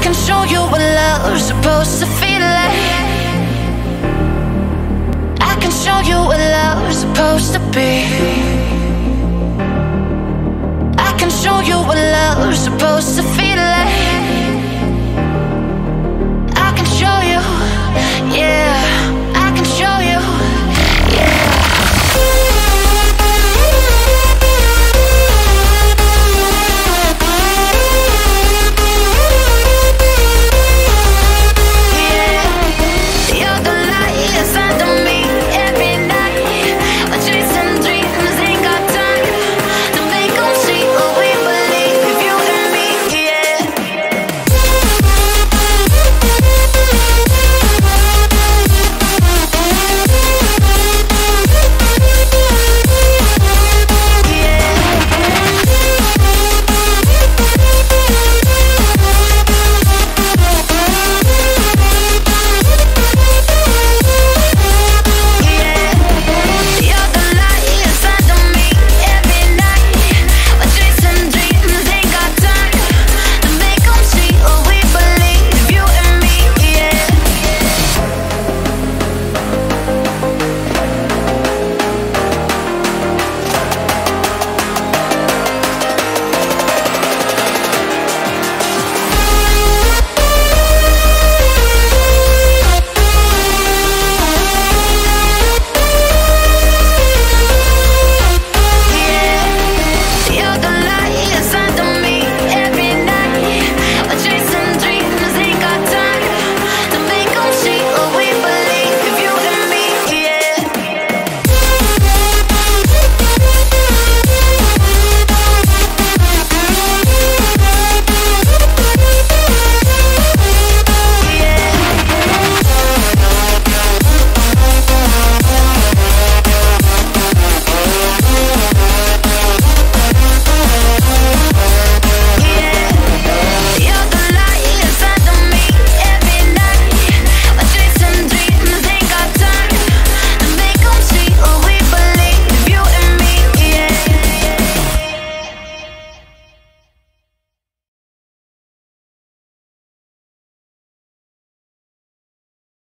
can show you what love's supposed to feel like. I can show you what love's supposed to be. I can show you what love's supposed to feel